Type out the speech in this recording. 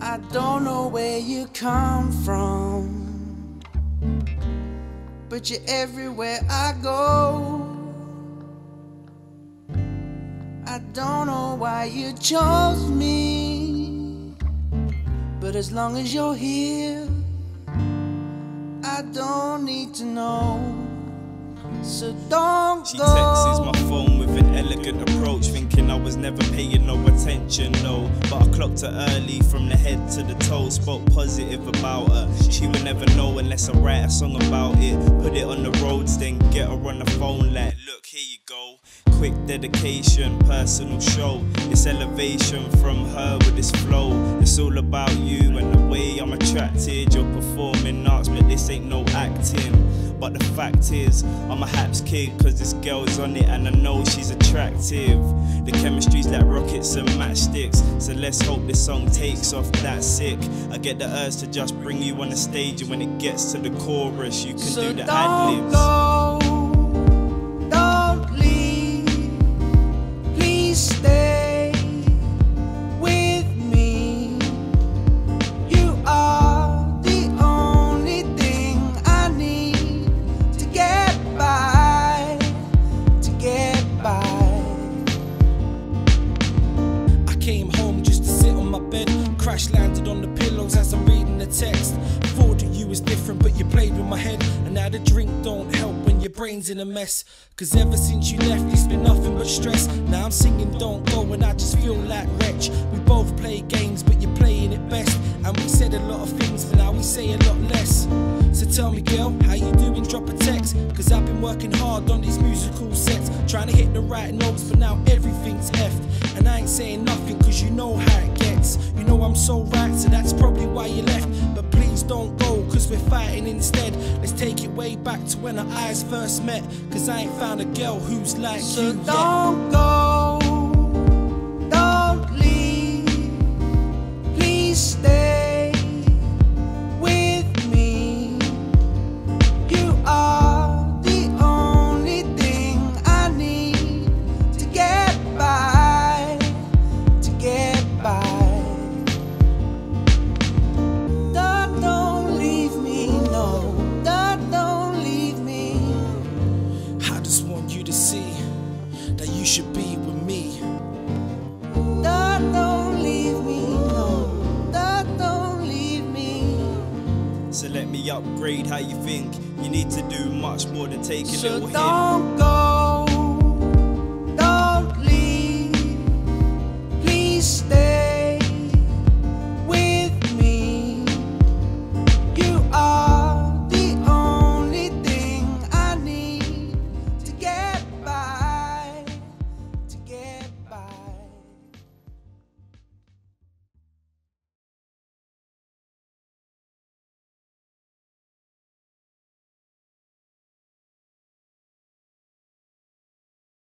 I don't know where you come from, but you're everywhere I go. I don't know why you chose me, but as long as you're here, I don't need to know. So don't She go. texts my phone with an elegant approach, thinking I was never paying no attention, no. But I clocked her early from the head to the toe, spoke positive about her. She would never know unless I write a song about it. Put it on the roads, then get her on the phone like, look, here you go. Quick dedication, personal show. It's elevation from her with this flow. It's all about you and the way I'm attracted. You're performing arts, but this ain't no acting. But the fact is, I'm a haps kid, cause this girl's on it and I know she's attractive. The chemistry's like rockets and matchsticks, so let's hope this song takes off that sick. I get the urge to just bring you on the stage, and when it gets to the chorus, you can do the ad-libs. Don't go, don't leave, please stay with me. You are the only thing I need to get by, to get by. I came home just to sit on my bed, crash landed on the pillows as I'm reading the text. Thought that you was different, but you played with my head, and now the drink don't help when your brain's in a mess. Cause ever since you left, it's been nothing but stress. Now I'm singing Don't Go and I just feel like Wretch. We both play games, but you're playing it best. And we said a lot of things, but now we say a lot less. So tell me, girl, how you doing? Drop a text. Cause I've been working hard on these musical sets, trying to hit the right notes, but now everything's effed. And I ain't saying nothing cause you know how it gets. You know I'm so right, so that's probably why you left. But please don't go, cause we're fighting instead. Let's take it way back to when our eyes first met, cause I ain't found a girl who's like So you don't yet. go, don't leave, please stay with me. You are the only thing I need to get by, to get by. Don't leave me, no, don't leave me. I just want you to see that you should be with me. Don't leave me, no, don't leave me. So let me upgrade how you think. You need to do much more than take a So little hint. don't go, don't leave, please stay.